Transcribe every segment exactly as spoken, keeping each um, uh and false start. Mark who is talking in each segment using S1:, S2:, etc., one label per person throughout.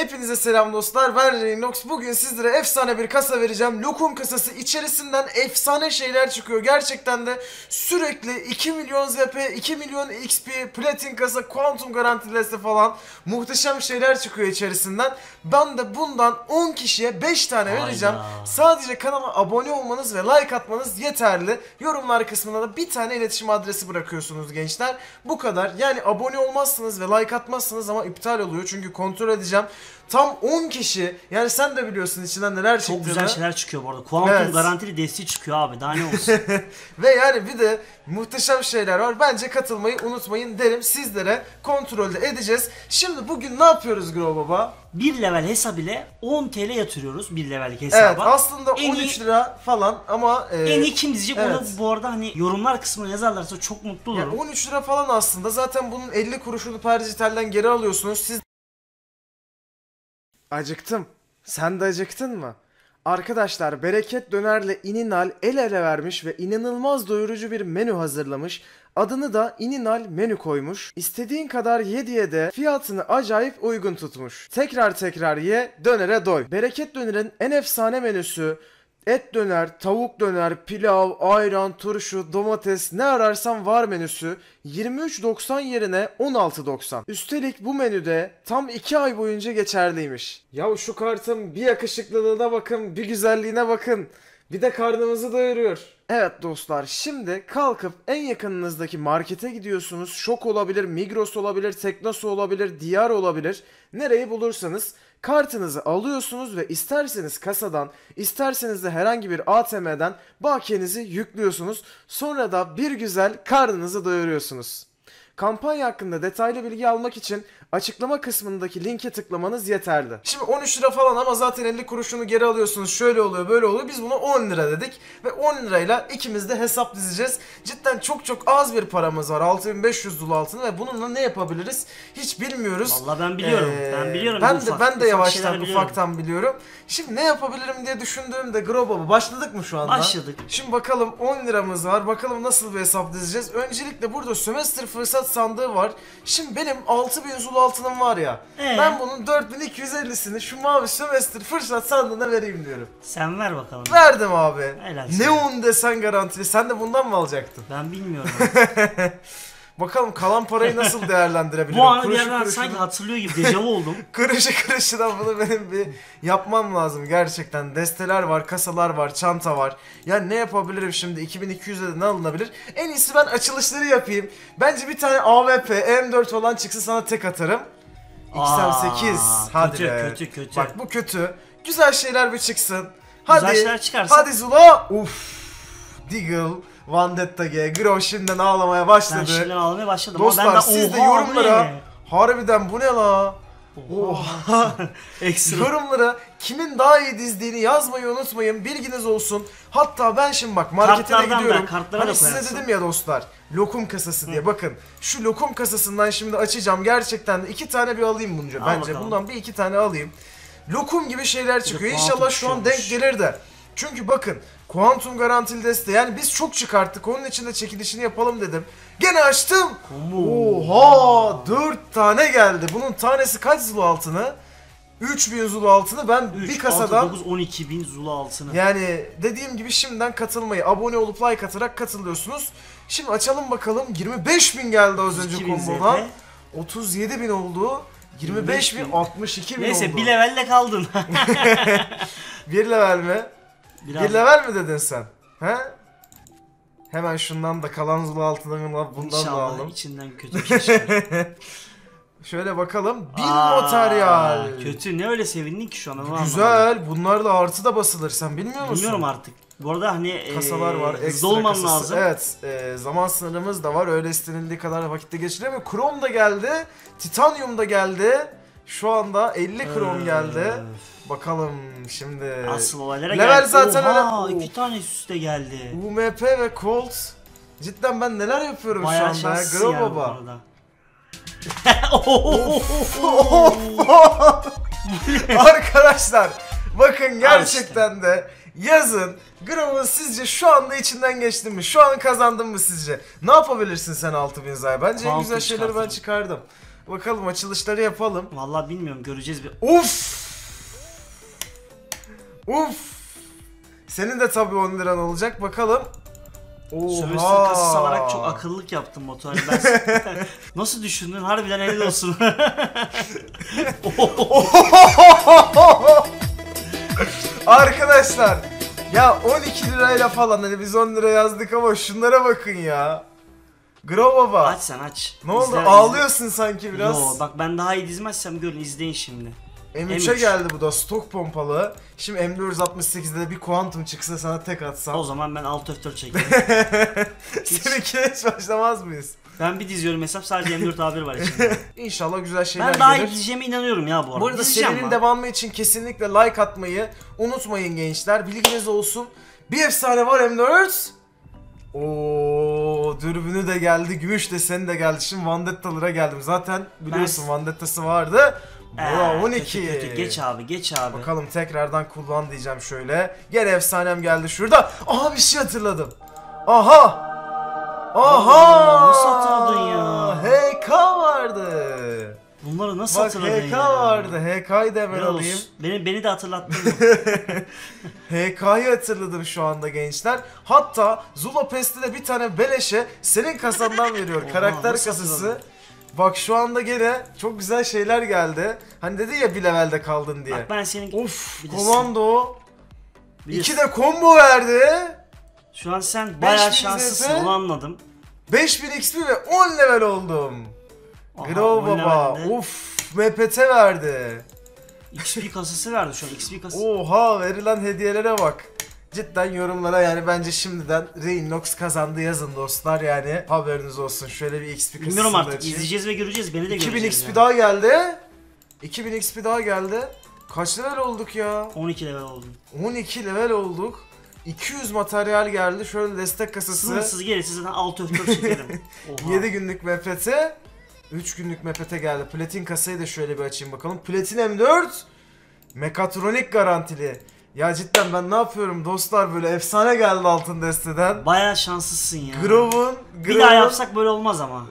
S1: Hepinize selam dostlar, ben Reynox. Bugün sizlere efsane bir kasa vereceğim. Lokum kasası, içerisinden efsane şeyler çıkıyor. Gerçekten de sürekli iki milyon Z P, iki milyon X P, platin kasa, kuantum garantilesi falan muhteşem şeyler çıkıyor içerisinden. Ben de bundan on kişiye beş tane vereceğim.
S2: Hayda.
S1: Sadece kanala abone olmanız ve like atmanız yeterli. Yorumlar kısmına da bir tane iletişim adresi bırakıyorsunuz gençler. Bu kadar. Yani abone olmazsınız ve like atmazsınız ama iptal oluyor. Çünkü kontrol edeceğim. Tam on kişi. Yani sen de biliyorsun içinden neler çıktığını.
S2: Çok güzel şeyler çıkıyor bu arada. Kuantum
S1: Evet.
S2: garantili desteği çıkıyor abi. Daha ne olsun.
S1: Ve yani bir de muhteşem şeyler var. Bence katılmayı unutmayın derim. Sizlere kontrolde edeceğiz. Şimdi bugün ne yapıyoruz Gro Baba?
S2: bir level hesap ile on TL yatırıyoruz bir levellik hesaba.
S1: Evet, aslında
S2: En
S1: on üç
S2: iyi-
S1: lira falan ama e,
S2: En iyi kim diyecek
S1: evet.
S2: onu bu arada hani yorumlar kısmına yazarlarsa çok mutlu olurum.
S1: yani on üç lira falan aslında. Zaten bunun elli kuruşunu Perdijital'den geri alıyorsunuz. Siz Acıktım. Sen de acıktın mı? Arkadaşlar Bereket Döner'le İninal el ele vermiş ve inanılmaz doyurucu bir menü hazırlamış. Adını da İninal menü koymuş. İstediğin kadar ye diye de fiyatını acayip uygun tutmuş. Tekrar tekrar ye, dönere doy. Bereket Döner'in en efsane menüsü et döner, tavuk döner, pilav, ayran, turşu, domates ne ararsan var menüsü yirmi üç doksan yerine on altı doksan. Üstelik bu menüde tam iki ay boyunca geçerliymiş. Ya şu kartın bir yakışıklılığına bakın, bir güzelliğine bakın. Bir de karnımızı doyuruyor. Evet dostlar, şimdi kalkıp en yakınınızdaki markete gidiyorsunuz. Şok olabilir, Migros olabilir, Teknosa olabilir, Diyar olabilir. Nereyi bulursanız kartınızı alıyorsunuz ve isterseniz kasadan, isterseniz de herhangi bir A T M'den bakiyenizi yüklüyorsunuz. Sonra da bir güzel karnınızı doyuruyorsunuz. Kampanya hakkında detaylı bilgi almak için açıklama kısmındaki linke tıklamanız yeterli. Şimdi on üç lira falan ama zaten elli kuruşunu geri alıyorsunuz. Şöyle oluyor, böyle oluyor. Biz buna on lira dedik ve on lirayla ikimiz de hesap dizeceğiz. Cidden çok çok az bir paramız var. altı bin beş yüz dolu altını ve bununla ne yapabiliriz hiç bilmiyoruz.
S2: Vallahi ben biliyorum.
S1: Ee,
S2: ben biliyorum.
S1: Ben
S2: bu
S1: de
S2: ufak,
S1: ben de
S2: ufak
S1: yavaştan
S2: şeyler biliyorum.
S1: ufaktan biliyorum. Şimdi ne yapabilirim diye düşündüğümde Gro Baba, başladık mı şu anda?
S2: Başladık.
S1: Şimdi bakalım, on liramız var. Bakalım nasıl bir hesap dizeceğiz. Öncelikle burada sömestr fırsat sandığı var. Şimdi benim altı bin zul altınım var ya.
S2: Ee?
S1: Ben bunun dört bin iki yüz ellisini şu mavi sömestr fırsat sandığına vereyim diyorum.
S2: Sen ver bakalım.
S1: Verdim abi.
S2: Helal
S1: Ne
S2: sana.
S1: on desen garantili. Sen de bundan mı alacaktın?
S2: Ben bilmiyorum.
S1: Bakalım kalan parayı nasıl değerlendirebilirim?
S2: Bu anı bir
S1: Kuruşu
S2: yerden
S1: kuruşuna-
S2: sanki hatırlıyor gibi dejavu oldum.
S1: Kuruşu kuruşuna bunu benim bir yapmam lazım gerçekten. Desteler var, kasalar var, çanta var. Yani ne yapabilirim şimdi? iki bin iki yüze de ne alınabilir? En iyisi ben açılışları yapayım. Bence bir tane A W P, M dört falan çıksa sana tek atarım. X M sekiz.
S2: Aa,
S1: Hadi
S2: kötü,
S1: be.
S2: kötü, kötü.
S1: Bak bu kötü. Güzel şeyler bir çıksın. Hadi.
S2: Güzel şeyler çıkarsa.
S1: Hadi Zula. Uf. Deagle, Vendetta G. Gro şimdiden ağlamaya başladı.
S2: Ben şimdiden ağlamaya başladım.
S1: Dostlar
S2: ama ben
S1: siz de
S2: oha, bu
S1: yorumlara
S2: ne?
S1: harbiden bu ne la? Oha.
S2: Ekstra.
S1: Yorumlara kimin daha iyi dizdiğini yazmayı unutmayın. Bilginiz olsun. Hatta ben şimdi bak markete de
S2: Kartlardan
S1: gidiyorum.
S2: da, kartlara
S1: Hani
S2: da
S1: size
S2: koyarsın.
S1: dedim ya dostlar. Lokum kasası diye. Bakın şu lokum kasasından şimdi açacağım. Gerçekten de iki tane bir alayım bunca.
S2: Al
S1: Bence
S2: bakalım.
S1: bundan bir iki tane alayım. Lokum gibi şeyler çıkıyor.
S2: kuantum
S1: İnşallah şu an denk
S2: çıkıyormuş.
S1: gelir de. Çünkü bakın kuantum garantili deste. Yani biz çok çıkarttık. Onun için de çekilişini yapalım dedim. Gene açtım. Oha, dört tane geldi. Bunun tanesi kaç zulu altını? üç bin zulu altını ben
S2: üç,
S1: bir kasadan.
S2: altı, dokuz, on iki bin zulu altını.
S1: Yani dediğim gibi şimdiden katılmayı, abone olup like atarak katılıyorsunuz. Şimdi açalım bakalım. yirmi beş bin geldi az önce
S2: otuz iki bin
S1: kombodan.
S2: Z P.
S1: otuz yedi bin oldu. yirmi beş bin, altmış iki bin
S2: Neyse
S1: oldu.
S2: bir levelle kaldın.
S1: Bir level mi?
S2: Biraz
S1: Bir level mi dedin sen? He? Hemen şundan da kalan zulu altından bundan da
S2: İnşallah
S1: aldım.
S2: içinden kötü bir şey çıkar.
S1: Şöyle bakalım. Bin
S2: Aa,
S1: materyal.
S2: Kötü, ne öyle sevindin ki şu an? Onu anlamadım.
S1: Güzel. Bunlarla artı da basılır. Sen bilmiyor musun?
S2: Bilmiyorum artık. Bu arada hani
S1: Kasalar var.
S2: ee, hızlı
S1: Ekstra
S2: olman
S1: kasası.
S2: lazım.
S1: Evet. e, zaman sınırımız da var. Öyle istenildiği kadar vakitte geçiremiyor. Krom da geldi. Titanyum da geldi. Şu anda elli krom
S2: Öf.
S1: geldi. Bakalım şimdi.
S2: Asıl olaylara
S1: Level
S2: geldi.
S1: zaten
S2: Oha,
S1: öyle-
S2: iki tane üst üste geldi.
S1: U M P ve Colt. Cidden ben neler yapıyorum
S2: Bayağı
S1: şu anda.
S2: şanslısın
S1: Gro
S2: yani bu
S1: Baba.
S2: arada.
S1: Arkadaşlar bakın gerçekten de yazın. Grove'un sizce şu anda içinden geçtin mi? Şu an kazandın mı sizce? Ne yapabilirsin sen altı bin zay? Bence en
S2: Kuantum
S1: güzel şeyleri ben
S2: çıkartırım.
S1: çıkardım. Bakalım açılışları yapalım.
S2: Vallahi bilmiyorum, göreceğiz bir.
S1: Uf! Uf! Senin de tabii on liran olacak bakalım.
S2: Sömestr
S1: Oha!
S2: kasası alarak çok akıllılık yaptım Batuhan. Ben nasıl düşündün? Harbiden helal olsun.
S1: Arkadaşlar ya on iki lirayla falan, hani biz on lira yazdık ama şunlara bakın ya. Grow baba.
S2: Aç sen aç.
S1: Ne oldu?
S2: İzle,
S1: Ağlıyorsun sanki
S2: izle.
S1: biraz.
S2: Yo bak, ben daha iyi dizmezsem görün, izleyin şimdi.
S1: M
S2: M
S1: üçe
S2: üç.
S1: geldi bu da, stok pompalı. Şimdi M dört yüz altmış sekizde de bir kuantum çıksa sana tek atsam.
S2: O zaman ben alt F dört çekeyim.
S1: Seninkiyle hiç başlamaz mıyız?
S2: Ben bir diziyorum hesap, sadece M dört A bir var içinde.
S1: İnşallah güzel şeyler
S2: Ben daha iyi
S1: gelir.
S2: dizeceğime inanıyorum ya bu arada.
S1: Bu arada
S2: Dizeceğim
S1: serinin
S2: lan.
S1: devamı için kesinlikle like atmayı unutmayın gençler. Bilginiz olsun. Bir efsane var M dört. Oo, dürbünü de geldi, gümüş deseni de geldi. Şimdi Vandetta'lara geldim. Zaten biliyorsun
S2: Ben...
S1: Vandetta'sı vardı.
S2: Ee,
S1: Bura on iki.
S2: Kötü, kötü. Geç abi, geç abi.
S1: Bakalım tekrardan kullan diyeceğim şöyle. Gene efsanem geldi şurada. Aha, bir şey hatırladım. Aha! Aha!
S2: Nasıl hatırladın ya?
S1: H K vardı.
S2: Bunları nasıl
S1: Bak
S2: hatırladın
S1: H K
S2: ya?
S1: vardı. H K'yı da hemen
S2: Helal
S1: alayım.
S2: olsun. Beni, beni de hatırlattın.
S1: H K'yı hatırladım şu anda gençler. Hatta Zula Pest'te de bir tane beleşe senin kasandan veriyor.
S2: Oha,
S1: Karakter
S2: nasıl
S1: kasası.
S2: hatırladın?
S1: Bak şu anda gene çok güzel şeyler geldi. Hani dedi ya bir levelde kaldın diye.
S2: Bak ben senin...
S1: Of,
S2: Bilirsin.
S1: komando.
S2: Bilirsin.
S1: İki de combo verdi.
S2: Şu an sen bayağı
S1: beş bin
S2: şanslısın,
S1: Z P.
S2: onu anladım.
S1: beş bin X P ve on level oldum.
S2: Aha,
S1: Grow
S2: on
S1: baba.
S2: levelde
S1: Uf, M P T verdi.
S2: X P kasası verdi şu an, X P kasası.
S1: Oha, verilen hediyelere bak. Cidden yorumlara yani bence şimdiden Reinox kazandı yazın dostlar, yani haberiniz olsun. Şöyle bir X P kasasını
S2: Bilmiyorum artık,
S1: açayım.
S2: izleyeceğiz ve göreceğiz, beni de
S1: iki bin
S2: göreceğiz.
S1: X P
S2: yani.
S1: daha geldi. iki bin X P daha geldi. Kaç level olduk ya?
S2: on iki level oldum.
S1: on iki level olduk. iki yüz materyal geldi. Şöyle destek kasası.
S2: Sınırsız gelirse zaten altı öf dört çekerim. Oha.
S1: yedi günlük M P T. üç günlük M P T geldi. Platin kasayı da şöyle bir açayım bakalım. Platin M dört. Mekatronik garantili. Ya cidden ben ne yapıyorum dostlar, böyle efsane geldi altın desteden.
S2: Bayağı şanslısın ya.
S1: Grow'un,
S2: Bir daha yapsak böyle olmaz ama.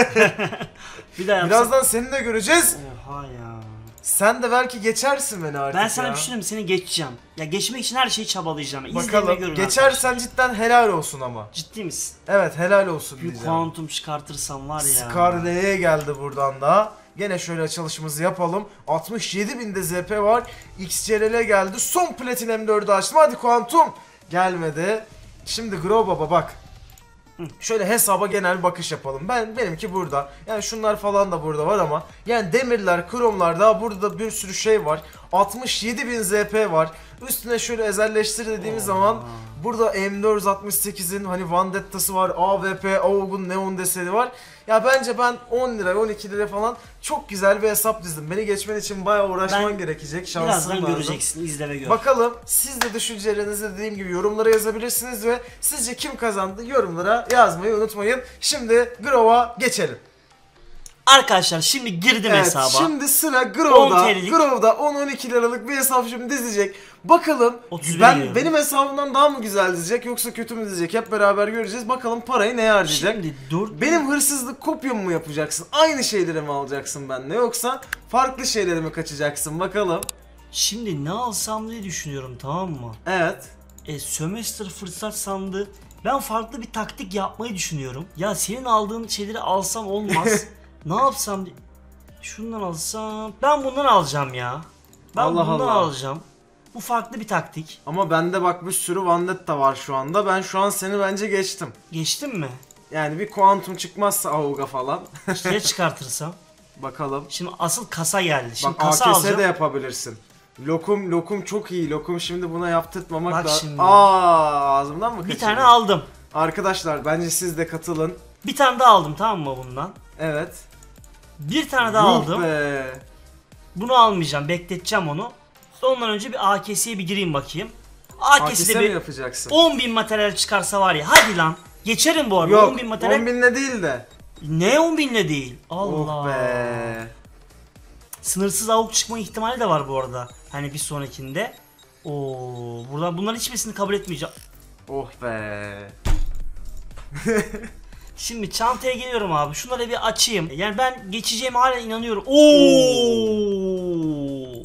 S2: Bir daha yapsak.
S1: birazdan seni de göreceğiz.
S2: Oha ya.
S1: Sen de belki geçersin beni artık
S2: Ben sana
S1: ya.
S2: bir şey söyleyeyim mi? Seni geçeceğim. Ya geçmek için her şeyi çabalayacağım. İzleyin ve
S1: Bakalım
S2: görün
S1: geçersen
S2: arkadaşlar.
S1: cidden helal olsun ama.
S2: Ciddi misin?
S1: Evet, helal olsun
S2: Bir
S1: diyeceğim.
S2: kuantum çıkartırsam var ya.
S1: Scarlet'e geldi buradan da. Gene şöyle açılışımızı yapalım. altmış yedi binde Z P var. X C R L geldi. Son Platin M dördü açtım. Hadi kuantum. Gelmedi. Şimdi Grow baba bak. Şöyle hesaba genel bakış yapalım. Ben benimki burada. Yani şunlar falan da burada var ama yani demirler, kromlar, daha burada bir sürü şey var. altmış yedi bin Z P var. Üstüne şöyle özelleştir dediğimiz zaman burada M dört yüz altmış sekizin hani Vandetta'sı var, A W P, AUG'un Neon deseni var. Ya bence ben on lira, on iki lira falan çok güzel bir hesap dizdim. Beni geçmen için bayağı uğraşman
S2: Ben
S1: gerekecek. Şansın
S2: Birazdan
S1: lazım.
S2: göreceksin, izle ve gör.
S1: Bakalım siz de düşüncelerinizi dediğim gibi yorumlara yazabilirsiniz ve sizce kim kazandı yorumlara yazmayı unutmayın. Şimdi Grow'a geçelim.
S2: Arkadaşlar şimdi girdim
S1: Evet,
S2: hesaba.
S1: şimdi sıra
S2: on
S1: Grow'da.
S2: TL'lik.
S1: Grow'da on on iki liralık bir hesap şimdi dizecek. Bakalım
S2: otuz bir
S1: ben
S2: giriyorum.
S1: benim hesabımdan daha mı güzel dizecek yoksa kötü mü dizecek? Hep beraber göreceğiz. Bakalım parayı neye harcayacak?
S2: Şimdi dur.
S1: Benim hırsızlık kopyamı mı yapacaksın? Aynı şeyleri mi alacaksın benimle yoksa farklı şeyleri mi kaçacaksın? Bakalım.
S2: Şimdi ne alsam diye düşünüyorum, tamam mı?
S1: Evet.
S2: E, sömestr fırsat sandı. Ben farklı bir taktik yapmayı düşünüyorum. Ya senin aldığın şeyleri alsam olmaz. Ne yapsam diye. Şundan alsam. Ben bundan alacağım ya. Ben
S1: Allah
S2: bundan
S1: Allah.
S2: alacağım. Bu farklı bir taktik.
S1: Ama bende bak bir sürü Vandetta var şu anda. Ben şu an seni bence geçtim.
S2: Geçtim mi?
S1: Yani bir kuantum çıkmazsa Auga falan.
S2: İşte çıkartırsam.
S1: Bakalım.
S2: Şimdi asıl kasa geldi. Şimdi
S1: Bak
S2: kasa
S1: A K S
S2: alacağım.
S1: de yapabilirsin. Lokum lokum çok iyi. Lokum şimdi buna yaptırtmamak
S2: Bak
S1: da.
S2: şimdi.
S1: Aa, ağzımdan mı
S2: Bir
S1: kaçırdın?
S2: tane aldım.
S1: Arkadaşlar bence siz de katılın.
S2: Bir tane daha aldım, tamam mı bundan?
S1: Evet.
S2: Bir tane daha
S1: Yuh
S2: aldım.
S1: be.
S2: Bunu almayacağım. Bekleteceğim onu. Ondan önce bir A K S'ye bir gireyim bakayım.
S1: A K
S2: A K S'de
S1: S mi
S2: bir
S1: yapacaksın?
S2: on bin materyal çıkarsa var ya. Hadi lan. Geçerim bu arada.
S1: Yok
S2: on bin materyal.
S1: on binle değil de.
S2: Ne on binle değil? Allah.
S1: Oh be.
S2: Sınırsız avuk çıkma ihtimali de var bu arada. Hani bir sonrakinde. Oo, buradan bunların hiçbirisini kabul etmeyeceğim.
S1: Oh be.
S2: Şimdi çantaya geliyorum abi. Şunları bir açayım. Yani ben geçeceğime hala inanıyorum. Oo!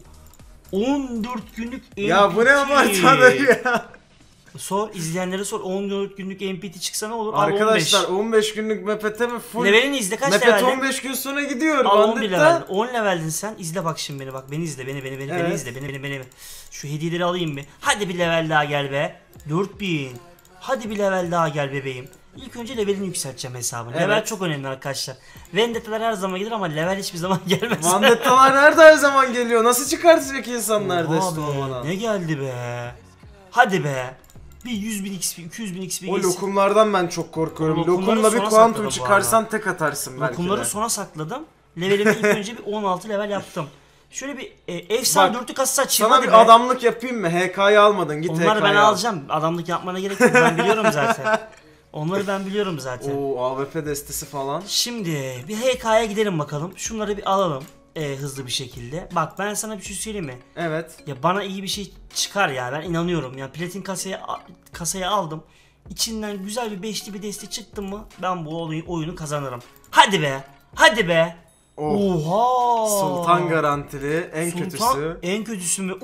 S2: on dört günlük M P T.
S1: Ya bu ne abartmadır ya.
S2: Sor, izleyenlere sor. on dört günlük M P T çıksa ne olur?
S1: Arkadaşlar on beş günlük M P T mi full?
S2: Levelini izle, kaç
S1: Mepet
S2: leveldin?
S1: on beş gün sonra gidiyor.
S2: Al on bir
S1: Bandit'ten.
S2: level. on leveldin sen. İzle bak şimdi beni bak. Beni izle, beni beni beni
S1: Evet.
S2: beni izle, beni beni beni. Şu hediyeleri alayım bir. Hadi bir level daha gel be. dört bin. Hadi bir level daha gel bebeğim. İlk önce levelini yükselteceğim hesabını.
S1: Evet.
S2: Level çok önemli arkadaşlar. Vendetta'lar her zaman gelir ama level hiçbir zaman gelmez.
S1: Vandettalar nerede her zaman geliyor? Nasıl çıkartacak insanlar
S2: Oha
S1: destan
S2: be,
S1: bana?
S2: ne geldi be. Hadi be. Bir yüz bin X P, iki yüz bin X P
S1: O
S2: gelsin.
S1: lokumlardan ben çok korkuyorum.
S2: Lokumları
S1: Lokumla bir
S2: sona
S1: kuantum
S2: sakladı bu
S1: çıkarsan tek atarsın belki
S2: Lokumları
S1: de.
S2: sona sakladım. Levelimi ilk önce bir on altı level yaptım. Şöyle bir e, efsane
S1: Bak,
S2: dörtlü kasası açayım
S1: Sana
S2: hadi
S1: bir
S2: be.
S1: adamlık yapayım mı? H K'yı almadın, git H K'yı
S2: Onları ben
S1: al.
S2: alacağım. Adamlık yapmana gerek yok. Ben biliyorum zaten. Onları ben biliyorum zaten.
S1: Oo, A W P destesi falan.
S2: Şimdi bir H K'ya gidelim bakalım. Şunları bir alalım e, hızlı bir şekilde. Bak ben sana bir şey söyleyeyim mi?
S1: Evet.
S2: Ya bana iyi bir şey çıkar ya, ben inanıyorum. Ya platin kasaya kasaya aldım. İçinden güzel bir beşli bir deste çıktı mı ben bu oyunu, oyunu kazanırım. Hadi be. Hadi be.
S1: Oh.
S2: Oha.
S1: Sultan garantili en
S2: Sultan
S1: kötüsü.
S2: en kötüsü mü?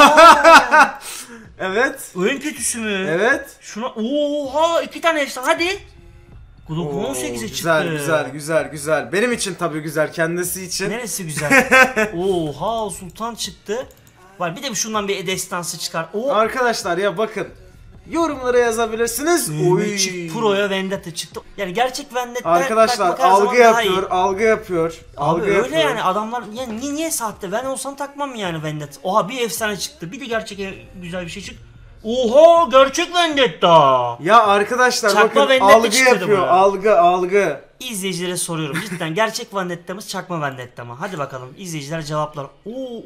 S2: Oha.
S1: Evet.
S2: En kötüsü mü?
S1: Evet.
S2: Şuna oha iki tane efsane hadi. Glock
S1: Oo,
S2: on sekize çıktı.
S1: güzel güzel güzel güzel. Benim için tabii güzel, kendisi için.
S2: Neresi güzel? Oha Sultan çıktı. Var bir de şundan bir destansı çıkar. O
S1: Arkadaşlar ya bakın. Yorumlara yazabilirsiniz. Oy.
S2: Magic Pro'ya Vendetta çıktı. Yani gerçek Vendetta
S1: Arkadaşlar
S2: takmak her zaman
S1: algı
S2: daha iyi.
S1: yapıyor, algı yapıyor.
S2: Abi
S1: Algı
S2: öyle
S1: yapıyor.
S2: yani adamlar yani niye, niye sahte? Ben olsam takmam yani Vendetta. Oha bir efsane çıktı. Bir de gerçek güzel bir şey çıktı. Oha gerçek Vendetta.
S1: Ya arkadaşlar
S2: Çakma
S1: bakın
S2: Vendetta
S1: algı
S2: çıktı
S1: yapıyor,
S2: buna.
S1: algı algı.
S2: İzleyicilere soruyorum cidden gerçek Vendetta'mız çakma Vendetta mı? Hadi bakalım izleyiciler cevaplar. Oo,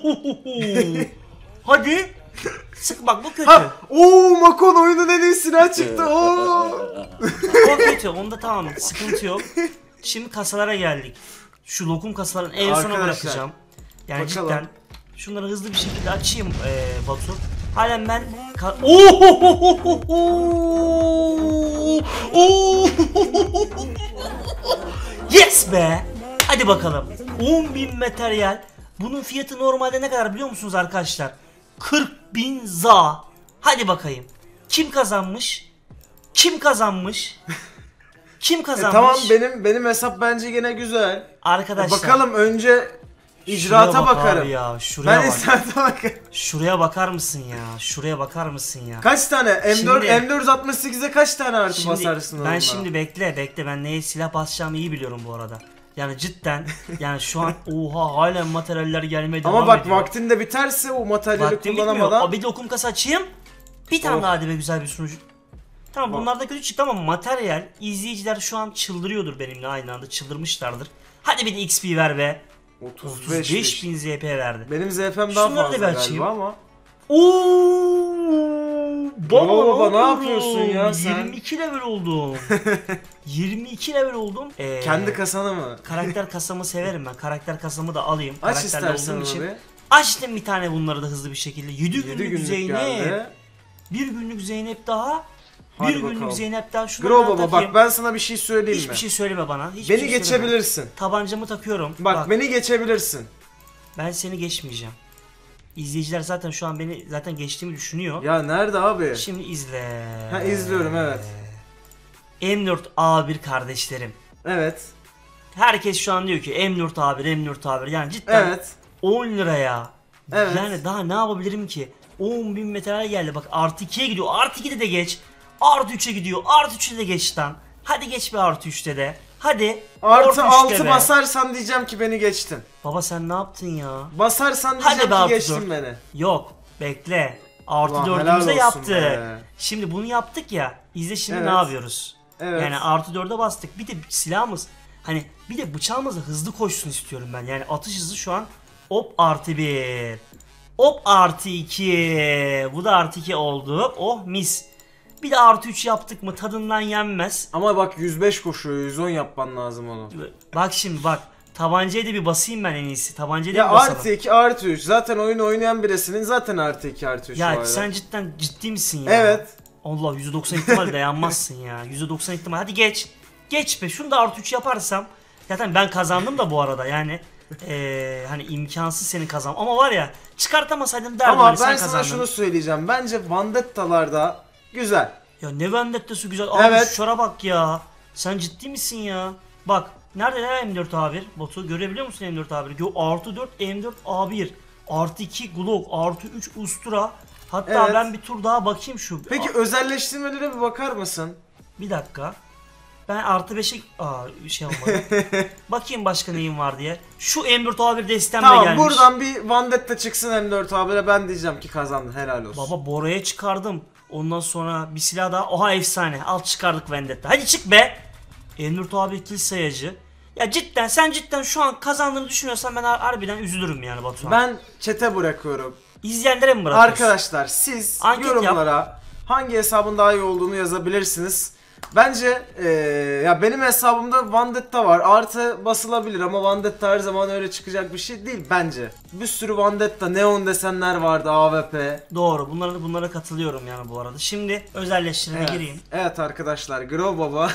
S2: oo, hadi. Sık bak bu kötü.
S1: Ha, ooo Makon oyunun en iyi silah çıktı. Oo.
S2: O kötü. Onda tamam sıkıntı yok. Şimdi kasalara geldik. Şu lokum kasaların en sona
S1: Arkadaşlar,
S2: bırakacağım. Yani
S1: bakalım.
S2: cidden şunları hızlı bir şekilde açayım ee, Batu. Halen ben ka- Oo! Oo! Yes be. Hadi bakalım. on bin materyal. Bunun fiyatı normalde ne kadar biliyor musunuz arkadaşlar? kırk bin za. Hadi bakayım. Kim kazanmış? Kim kazanmış? Kim
S1: E,
S2: kazanmış?
S1: tamam benim benim hesap bence gene güzel. E,
S2: Arkadaşlar.
S1: bakalım önce
S2: şuraya
S1: icraata
S2: bak
S1: bakarım.
S2: abi ya. Şuraya
S1: Ben
S2: bak.
S1: icraata bakarım.
S2: Şuraya bakar mısın ya? Şuraya bakar mısın ya?
S1: Kaç tane? M dört
S2: Şimdi-
S1: M dört altmış sekize kaç tane artı
S2: Şimdi,
S1: basarsın
S2: ben
S1: onunla?
S2: şimdi bekle bekle ben neye silah basacağımı iyi biliyorum bu arada. Yani cidden yani şu an oha halen materyaller gelmeye devam
S1: Ama bak
S2: ediyor.
S1: vaktinde biterse o materyali
S2: Vaktim bitmiyor.
S1: kullanamadan.
S2: O bir lokum kasa açayım. Bir tane
S1: Of.
S2: daha hadi be güzel bir sunucu. Tamam
S1: Of.
S2: bunlar da kötü çıktı ama materyal izleyiciler şu an çıldırıyordur benimle aynı anda çıldırmışlardır. Hadi bir de X P ver be.
S1: otuz
S2: otuz
S1: beş
S2: beş bin Z P verdi.
S1: Benim Z P'm daha
S2: Şunları da
S1: fazla
S2: bir açayım.
S1: galiba ama.
S2: Ooo! Baba,
S1: Oo, baba, ne
S2: yapıyorum?
S1: yapıyorsun ya sen?
S2: yirmi iki level oldum. yirmi iki level oldum. Ee,
S1: Kendi kasanı mı?
S2: karakter kasamı severim ben. Karakter kasamı da alayım.
S1: Aç
S2: Karakterle
S1: istersen
S2: olduğum
S1: onu
S2: için.
S1: bir.
S2: Açtım bir tane bunları da hızlı bir şekilde. yedi
S1: yedi
S2: günlük,
S1: günlük
S2: Zeynep.
S1: geldi.
S2: Bir günlük Zeynep daha.
S1: Hadi
S2: bir günlük
S1: bakalım.
S2: Zeynep daha. Şunu
S1: Gro
S2: ben
S1: baba
S2: takayım.
S1: bak ben sana bir şey söyleyeyim
S2: Hiçbir
S1: mi?
S2: şey söyleme bana. Hiçbir
S1: Beni
S2: şey söyleme.
S1: geçebilirsin.
S2: Tabancamı takıyorum.
S1: Bak, beni geçebilirsin.
S2: Ben seni geçmeyeceğim. İzleyiciler zaten şu an beni zaten geçtiğimi düşünüyor.
S1: Ya nerede abi?
S2: Şimdi izle.
S1: Ha izliyorum evet.
S2: M dört A bir kardeşlerim.
S1: Evet.
S2: Herkes şu an diyor ki M dört A bir, M dört A bir. Yani cidden
S1: Evet.
S2: on liraya.
S1: Evet.
S2: Yani daha ne yapabilirim ki? on bin materyal geldi. Bak artı ikiye gidiyor. Artı ikide de geç. Artı üçe gidiyor. Artı üçe de geç lan. Hadi geç bir artı üçte de. Hadi.
S1: Artı
S2: üçte
S1: altı
S2: be.
S1: basarsan diyeceğim ki beni geçtin.
S2: Baba sen ne yaptın ya?
S1: Basarsan
S2: Hadi
S1: diyeceğim
S2: be
S1: ki
S2: artı
S1: geçtin
S2: dört.
S1: beni.
S2: Yok. Bekle. Artı
S1: Ulan helal
S2: dördümüzde
S1: olsun
S2: yaptı.
S1: be.
S2: Şimdi bunu yaptık ya. İzle şimdi
S1: Evet.
S2: ne yapıyoruz?
S1: Evet.
S2: Yani artı dörde bastık. Bir de silahımız hani bir de bıçağımız da hızlı koşsun istiyorum ben. Yani atış hızı şu an hop artı bir. Hop artı iki. Bu da artı iki oldu. Oh mis. Bir de artı üç yaptık mı tadından yenmez.
S1: Ama bak yüz beş koşuyor, yüz on yapman lazım onu.
S2: Bak şimdi bak. Tabancaya da bir basayım ben en iyisi. Tabancaya da
S1: Ya
S2: bir basalım.
S1: artı iki artı üç. Zaten oyunu oynayan birisinin zaten artı iki artı üç var.
S2: Ya sen cidden ciddi misin ya?
S1: Evet.
S2: Allah yüzde doksan ihtimal dayanmazsın ya. yüzde doksan ihtimal. Hadi geç. Geç be. Şunu da artı üç yaparsam. Zaten ben kazandım da bu arada yani. Ee, hani imkansız senin kazan. Ama var ya çıkartamasaydım derdim.
S1: Ama
S2: hani
S1: ben
S2: sen
S1: sana
S2: kazandın.
S1: şunu söyleyeceğim. Bence Vendetta'larda güzel.
S2: Ya ne Vendetta'sı güzel. Abi
S1: Evet.
S2: şura bak ya. Sen ciddi misin ya? Bak. Nerede ya M dört A bir? Botu görebiliyor musun M dört A bir? Gö artı dört M dört A bir. Artı iki Glock. Artı üç Ustura. Hatta
S1: Evet.
S2: ben bir tur daha bakayım şu.
S1: Peki
S2: Aa,
S1: özelleştirmelere bir bakar mısın?
S2: bir dakika. Ben artı beşe... Aa şey olmadı. Bakayım başka neyim var diye. Şu M dört A bir destem de
S1: Tamam,
S2: gelmiş.
S1: buradan bir Vendetta çıksın M dört A bir'e, ben diyeceğim ki kazandın, helal olsun.
S2: Baba Bora'ya çıkardım. Ondan sonra bir silah daha. Oha efsane. Al çıkardık Vendetta. Hadi çık be. M dört A bir kill sayacı. Ya cidden sen cidden şu an kazandığını düşünüyorsan ben har- harbiden üzülürüm yani Batuhan.
S1: Ben chat'e bırakıyorum.
S2: İzleyenlere mi bırakıyorsun?
S1: Arkadaşlar siz
S2: Anket
S1: yorumlara hangi hesabın daha iyi olduğunu yazabilirsiniz. Bence eee, ya benim hesabımda Vendetta var. Artı basılabilir ama Vendetta her zaman öyle çıkacak bir şey değil bence. Bir sürü Vendetta, neon desenler vardı, A W P.
S2: Doğru. Bunlara bunlara katılıyorum yani bu arada. Şimdi özelleştirmeye
S1: Evet.
S2: gireyim.
S1: Evet arkadaşlar, Grow Baba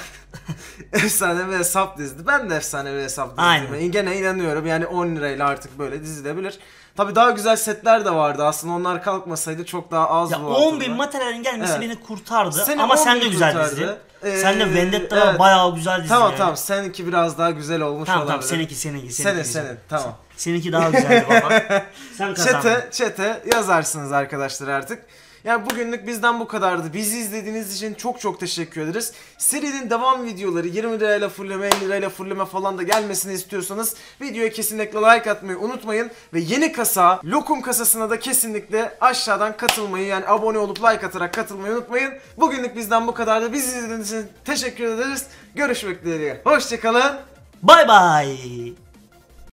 S1: efsane bir hesap dizdi. Ben de efsane bir hesap
S2: Aynen.
S1: dizdim. Gene inanıyorum yani on lirayla artık böyle dizilebilir. Tabi daha güzel setler de vardı aslında, onlar kalkmasaydı çok daha az
S2: Ya
S1: bu
S2: on bin
S1: altında.
S2: materyalin gelmesi
S1: Evet.
S2: beni kurtardı.
S1: Seni
S2: Ama
S1: on
S2: sen
S1: bin
S2: de güzel
S1: kurtardı.
S2: dizdin.
S1: Ee,
S2: sen de Vendetta'lar
S1: evet.
S2: bayağı güzel dizdin
S1: Tamam
S2: yani.
S1: tamam, seninki biraz daha güzel olmuş
S2: Tamam
S1: olabilir.
S2: tamam seninki seninki.
S1: Senin
S2: seninki güzel.
S1: senin tamam.
S2: Seninki daha güzeldi baba. Sen kazandın.
S1: Çete, çete yazarsınız arkadaşlar artık. Yani bugünlük bizden bu kadardı. Bizi izlediğiniz için çok çok teşekkür ederiz. Serinin devam videoları yirmi lirayla fulleme, elli lirayla fulleme falan da gelmesini istiyorsanız videoya kesinlikle like atmayı unutmayın. Ve yeni kasa, Lokum kasasına da kesinlikle aşağıdan katılmayı, yani abone olup like atarak katılmayı unutmayın. Bugünlük bizden bu kadardı. Bizi izlediğiniz için teşekkür ederiz. Görüşmek dileğiyle. Hoşçakalın.
S2: Bay bay.